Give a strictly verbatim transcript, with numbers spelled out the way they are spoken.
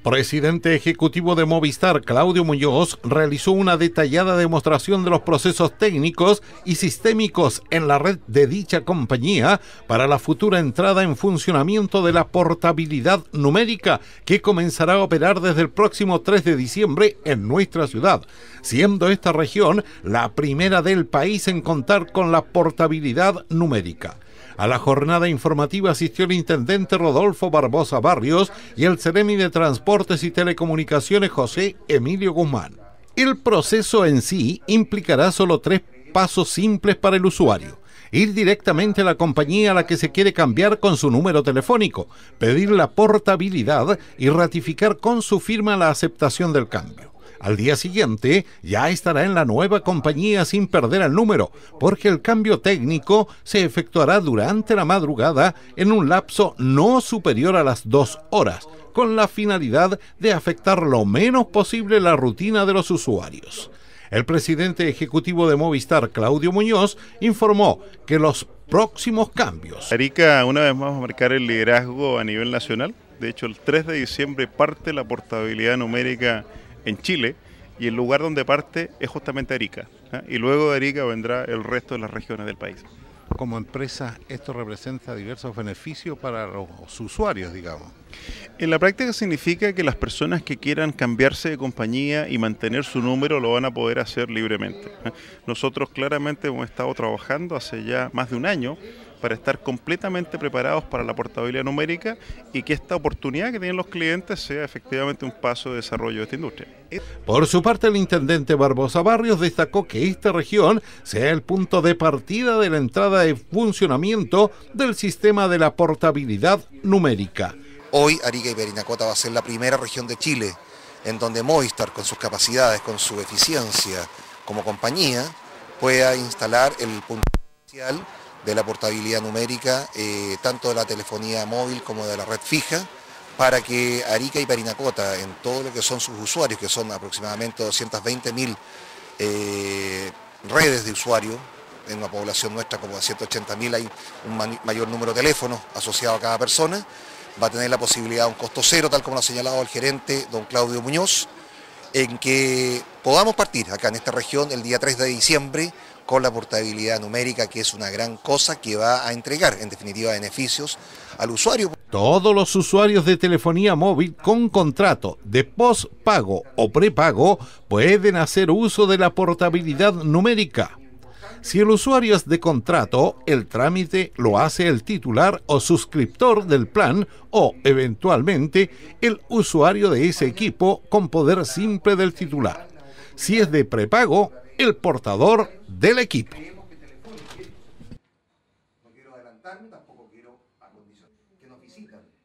Presidente ejecutivo de Movistar, Claudio Muñoz, realizó una detallada demostración de los procesos técnicos y sistémicos en la red de dicha compañía para la futura entrada en funcionamiento de la portabilidad numérica, que comenzará a operar desde el próximo tres de diciembre en nuestra ciudad, siendo esta región la primera del país en contar con la portabilidad numérica. A la jornada informativa asistió el intendente Rodolfo Barbosa Barrios y el Ceremi de Transportes y Telecomunicaciones José Emilio Guzmán. El proceso en sí implicará solo tres pasos simples para el usuario: ir directamente a la compañía a la que se quiere cambiar con su número telefónico, pedir la portabilidad y ratificar con su firma la aceptación del cambio. Al día siguiente ya estará en la nueva compañía sin perder el número, porque el cambio técnico se efectuará durante la madrugada en un lapso no superior a las dos horas, con la finalidad de afectar lo menos posible la rutina de los usuarios. El presidente ejecutivo de Movistar, Claudio Muñoz, informó que los próximos cambios. Arica una vez más va a marcar el liderazgo a nivel nacional. De hecho, el tres de diciembre parte la portabilidad numérica en Chile, y el lugar donde parte es justamente Arica, ¿eh? Y luego de Arica vendrá el resto de las regiones del país. Como empresa, esto representa diversos beneficios para los usuarios, digamos. En la práctica significa que las personas que quieran cambiarse de compañía y mantener su número lo van a poder hacer libremente, ¿eh? Nosotros claramente hemos estado trabajando hace ya más de un año para estar completamente preparados para la portabilidad numérica y que esta oportunidad que tienen los clientes sea efectivamente un paso de desarrollo de esta industria. Por su parte, el intendente Barbosa Barrios destacó que esta región sea el punto de partida de la entrada en funcionamiento del sistema de la portabilidad numérica. Hoy Arica y Parinacota va a ser la primera región de Chile en donde Movistar, con sus capacidades, con su eficiencia como compañía, pueda instalar el punto inicial de la portabilidad numérica, eh, tanto de la telefonía móvil como de la red fija, para que Arica y Parinacota, en todo lo que son sus usuarios, que son aproximadamente doscientas veinte mil eh, redes de usuarios, en una población nuestra como de ciento ochenta mil hay un mayor número de teléfonos asociados a cada persona, va a tener la posibilidad de un costo cero, tal como lo ha señalado el gerente, don Claudio Muñoz, en que podamos partir acá en esta región el día tres de diciembre, con la portabilidad numérica, que es una gran cosa que va a entregar, en definitiva, beneficios al usuario. Todos los usuarios de telefonía móvil con contrato de postpago o prepago pueden hacer uso de la portabilidad numérica. Si el usuario es de contrato, el trámite lo hace el titular o suscriptor del plan o, eventualmente, el usuario de ese equipo con poder simple del titular. Si es de prepago, el portador del equipo. No quiero adelantarme, tampoco quiero acondicionar que nos visitan.